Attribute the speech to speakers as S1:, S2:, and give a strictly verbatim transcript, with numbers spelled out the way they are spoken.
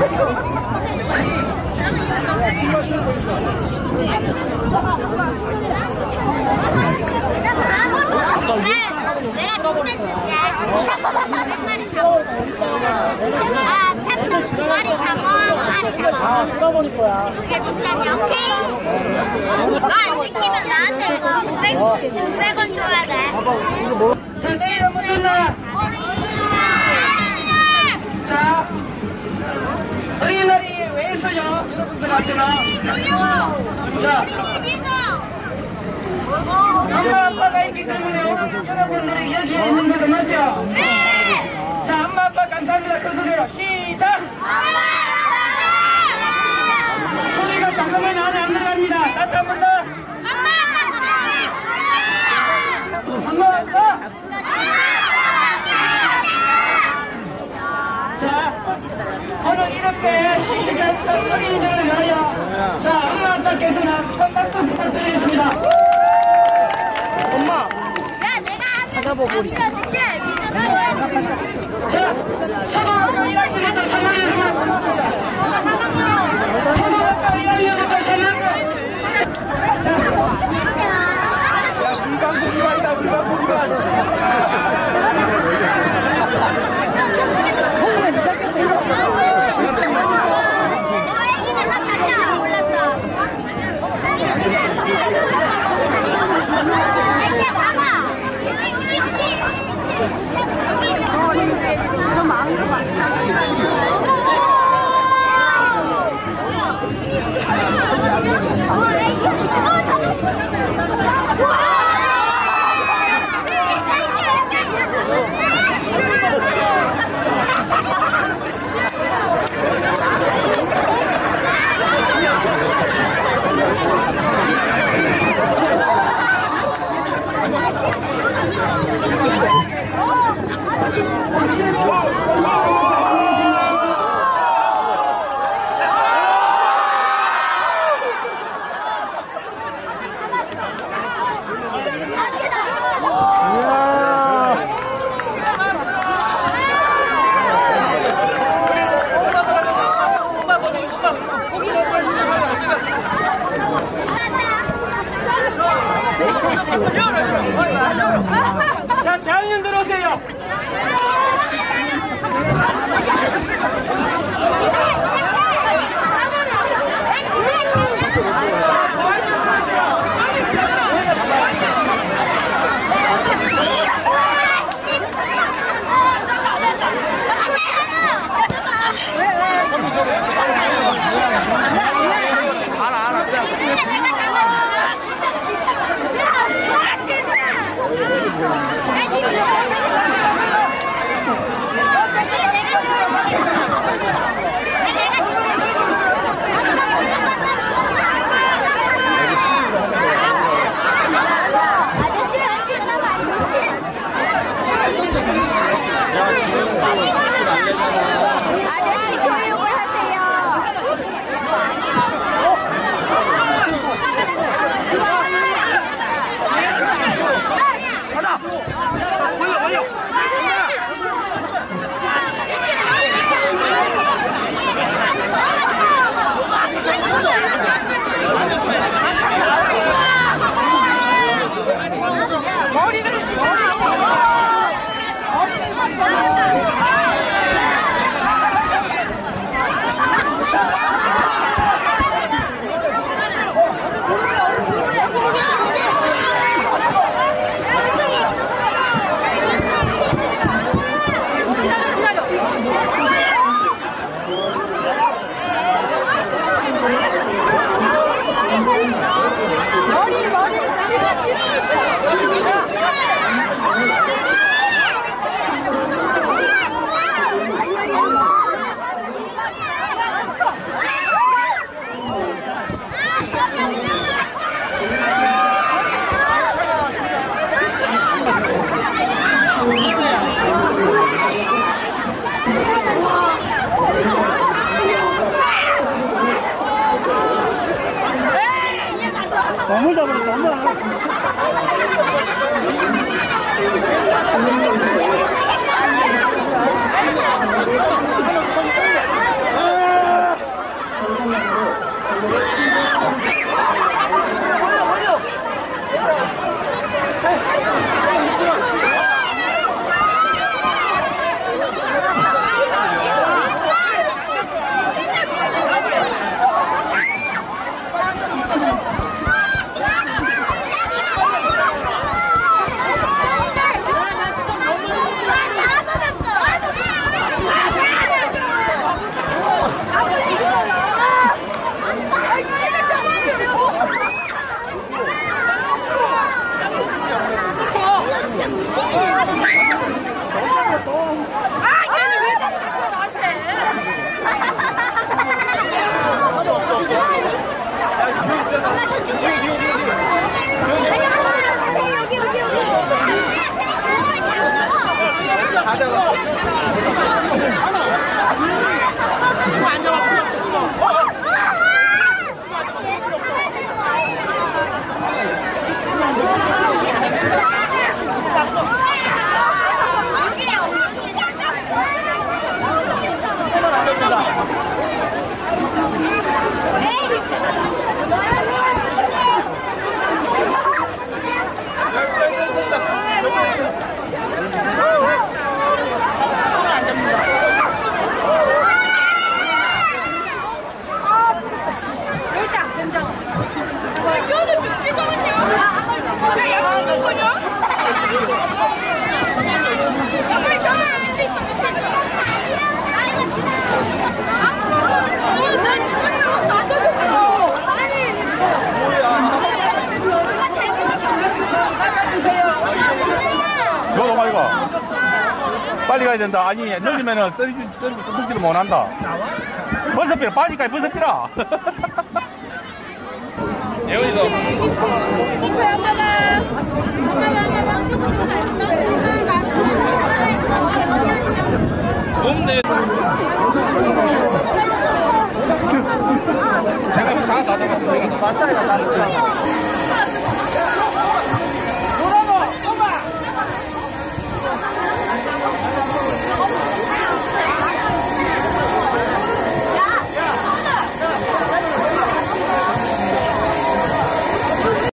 S1: 내가 비싼 줄게. 한 마리 잡어. 아, 참돔 두 마리 잡어. 한 마리 잡어.
S2: 아, 쏟아버릴 거야.
S1: 그게 비싸냐, 오케이? 너 안 지키면 나한테 이거 오백 원 줘야 돼.
S3: 자, 내일 무슨 날? 자, 어린이날이 왜 있어요? 여러분들한테는. 자, 엄마 아빠가 있기 때문에 여러분들이 여기에 있는 것도 맞죠?
S1: 네!
S3: 자, 엄마 아빠 감사합니다. 큰 소리로 시작! 소리가 작으면 안에 안 들어갑니다. 다시 한 번 더. 엄마 아빠! 자, 오늘 이렇게 씩씩한 어린이들을 위하여 자, 엄마 아빠께서는 한 박수 부탁드리겠습니다.
S2: 엄마!
S1: 야, 내가
S2: 찾아보고 우리.
S1: 안 믿어줄게. 믿어줘.
S3: 자, 초등학교 일 학년부터 삼 학년까지 초등학교 일 학년부터 삼 학년.
S2: 물방 고기반이다, 물방 고기반.
S3: 자, 재학년 들어오세요.
S2: 알아, 알아, 그냥.
S1: 아저씨 교육을 하세요.
S2: 가자! 올려, 올려!
S3: 너무 잡으러 너무
S4: 너도 말고 빨리 가야 된다. 아니 늦으면은 썰지 썰지를 못한다. 버섯피라 빠지까지 버섯피라. 예원이도 봄내 제가 다 잡았어. 제가 다 맞다.